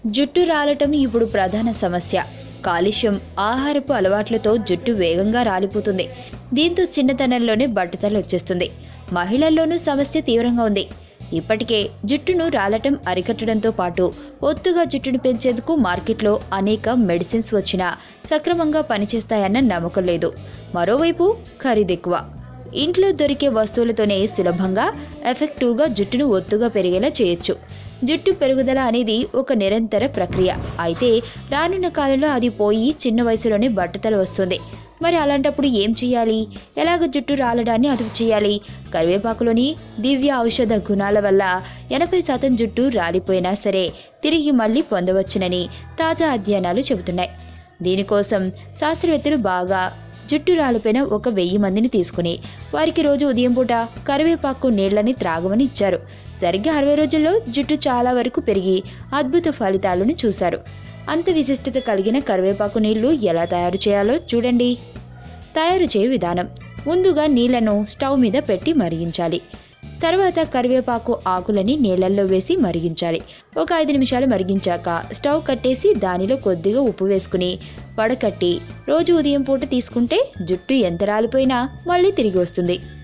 జుట్టు రాలటం ఇప్పుడు ప్రధాన సమస్య. కాలుష్యం, ఆహారపు అలవాట్లతో జుట్టు వేగంగా రాలిపోతుంది. దీంతో చిన్నతనంలోనే బట్టతల వచ్చేస్తుంది. మహిళల్లోనూ సమస్య తీవ్రంగా ఉంది. ఇప్పటికే జుట్టును రాలటం అరికట్టడంతో పాటు ఒత్తుగా జుట్టును పెంచేందుకు మార్కెట్లో అనేక మెడిసిన్స్ వచ్చినా సక్రమంగా పనిచేస్తాయన్న నమ్మకం లేదు. మరోవైపు ఖరీదెక్కువ. ఇంట్లో దొరికే వస్తువులతోనే సులభంగా, ఎఫెక్టివ్గా జుట్టును ఒత్తుగా పెరిగేలా చేయొచ్చు. జుట్టు పెరుగుదల అనేది ఒక నిరంతర ప్రక్రియ. అయితే రానున్న కాలంలో అది పోయి చిన్న వయసులోనే బట్టతల వస్తుంది. మరి అలాంటప్పుడు ఏం చేయాలి? ఎలాగ జుట్టు రాలడాన్ని అదుపు చేయాలి? కరివేపాకులోని దివ్య ఔషధ గుణాల వల్ల 80% జుట్టు రాలిపోయినా సరే తిరిగి మళ్ళీ పొందవచ్చునని తాజా అధ్యయనాలు చెబుతున్నాయి. దీనికోసం శాస్త్రవేత్తలు బాగా జుట్టు రాలిపోయిన 1000 మందిని తీసుకుని వారికి రోజు ఉదయం పూట కరివేపాకు నీళ్లని త్రాగమని ఇచ్చారు. సరిగ్గా 60 రోజుల్లో జుట్టు చాలా వరకు పెరిగి అద్భుత ఫలితాలను చూశారు. అంత విశిష్టత కలిగిన కరివేపాకు నీళ్లు ఎలా తయారు చేయాలో చూడండి. తయారు చేయు విధానం: ముందుగా నీళ్లను స్టవ్ మీద పెట్టి మరిగించాలి. తర్వాత కరివేపాకు ఆకులని నీళ్లలో వేసి మరిగించాలి. ఒక 5 నిమిషాలు మరిగించాక స్టవ్ కట్టేసి దానిలో కొద్దిగా ఉప్పు వేసుకుని వడకట్టి రోజు ఉదయం పూట తీసుకుంటే జుట్టు ఎంత రాలిపోయినా మళ్ళీ తిరిగి వస్తుంది.